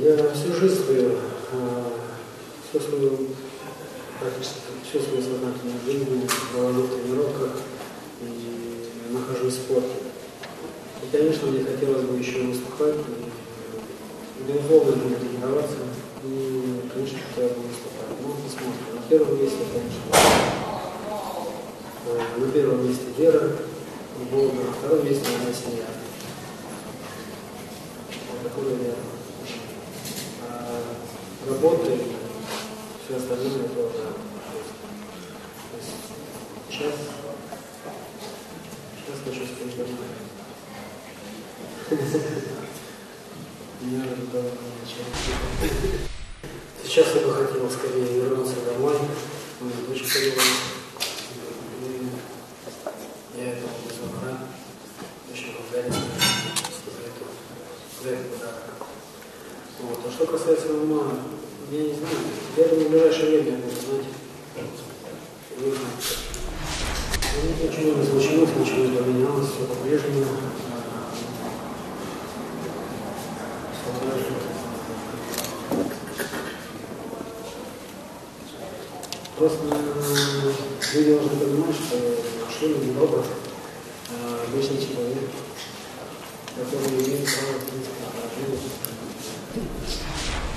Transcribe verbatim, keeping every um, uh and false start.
Я всю жизнь свою, всю свою, практически всю свою сознательную жизнь провожу в тренировках и нахожусь в спорте. И, конечно, мне хотелось бы еще выступать, и, безусловно, буду тренироваться, и, конечно, хотелось бы выступать. Ну, посмотрим. На первом месте, конечно, на первом месте вера, Бога, на втором месте моя семья. Вот такое я. А работа и все остальное тоже. То есть сейчас, сейчас хочу сказать домой. Меня уже давно начало. Сейчас я бы хотел скорее вернуться домой. Моя дочка родилась. Я этого безумно рад. Очень благодарен за этот подарок. Вот. А что касается ума, я не знаю. Я думаю, в ближайшее время я буду знать. Нужно. Ничего не случилось, ничего не поменялось, все по-прежнему. Просто вы должны понимать, что машина не робот, а обычный человек, который имеет право, в принципе, на жизнь.